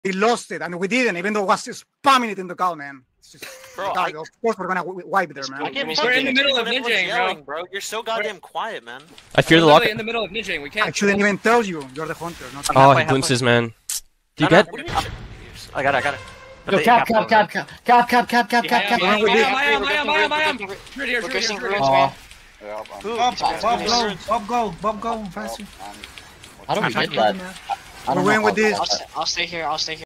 They lost it, and we didn't, even though it was spamming it in the call, man. It's just, Bro, God, of course we're gonna wipe there, man. We're in the middle of ninjaing, bro. You're so goddamn quiet, man. I fear the lock. In the middle of ninjaing, we can't. I shouldn't even tell you. You're the hunter, not the Oh, he bounces, man. Do you get? I got it. Yo, cap. I am. Bob, go, faster. I don't get that. I don't know. With this. I'll stay here.